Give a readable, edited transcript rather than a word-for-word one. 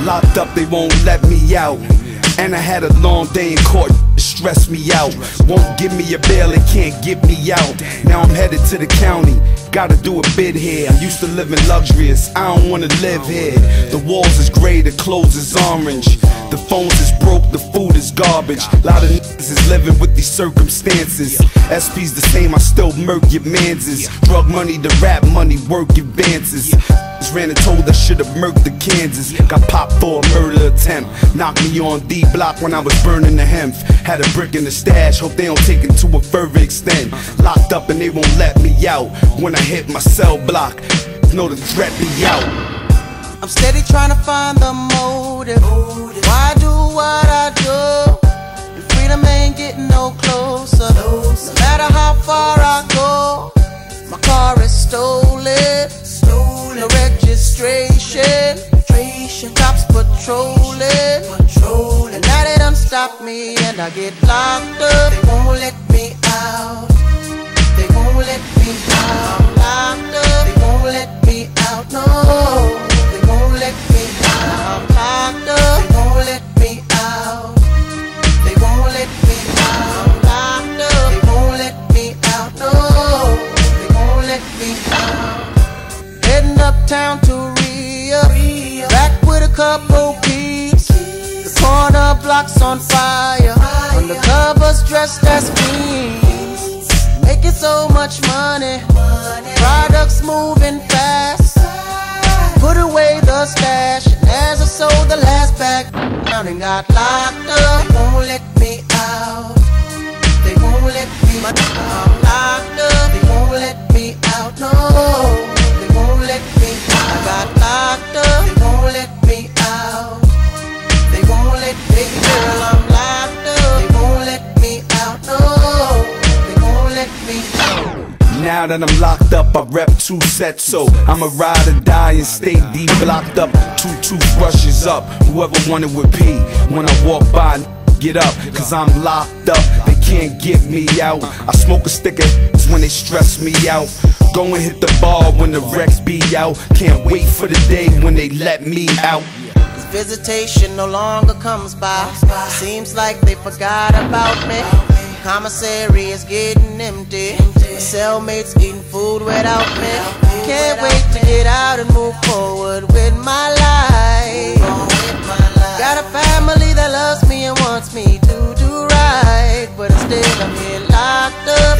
Locked up, they won't let me out. And I had a long day in court, stressed me out. Won't give me a bail, they can't get me out. Now I'm headed to the county, gotta do a bid here. I'm used to living luxurious, I don't wanna live here. The walls is gray, the clothes is orange. The phones is broke, the food is garbage. Lot of niggas is living with these circumstances. SP's the same, I still murk your manses. Drug money, the rap money, work advances. Ran and told I should've murked the Kansas. Got popped for a murder attempt. Knocked me on D block when I was burning the hemp. Had a brick in the stash, hope they don't take it to a further extent. Locked up and they won't let me out. When I hit my cell block, know the threat be out. I'm steady trying to find the motive. Why do what I do? And freedom ain't getting no closer. No matter how far I go, my car is stolen. No registration. Cops patrolling. And now they done stop me and I get locked up. They won't let me out. They won't let me out. Locked up. They won't let me out. No. They won't let me out. Locked up. They won't let me out. They won't let me out. Locked up. They won't let me out. No. They won't let me out. Heading uptown to Rio, back with a couple peeps. The corner block's on fire, undercovers dressed as queens. Making so much money, products moving fast. Put away the stash, and as I sold the last bag down and got locked up. They won't let me out. They won't let me out. Locked up. They won't let me out. No. I got locked up, they won't let me out. They won't let me, girl, I'm locked up. They won't let me out, no. They won't let me out. Now that I'm locked up, I rep 2 sets, so I'ma ride or die and stay deep blocked up. 2 toothbrushes up, whoever wanted with P. When I walk by, get up, cause I'm locked up. They can't get me out. I smoke a stick of when they stress me out. Go and hit the bar when the Rex be out. Can't wait for the day when they let me out. Cause visitation no longer comes by. Seems like they forgot about me. Commissary is getting empty. My cellmates eating food without me. Can't wait to get out and move forward with my life. Got a family that loves me and wants me to do right, but instead I'm here locked up.